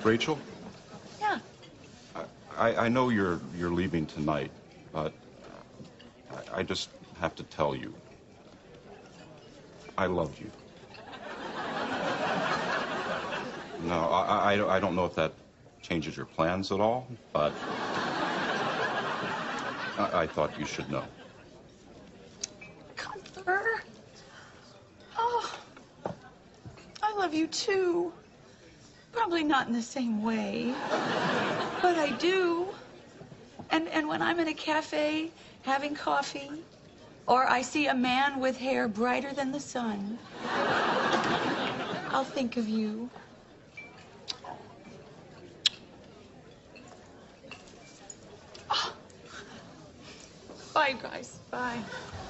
Rachel? Yeah. I know you're leaving tonight, but I just have to tell you, I love you. No, I don't know if that changes your plans at all, but I thought you should know. Gunther. Oh, I love you too. Probably not in the same way, but I do. And when I'm in a cafe having coffee, or I see a man with hair brighter than the sun, I'll think of you. Oh. Bye, guys. Bye.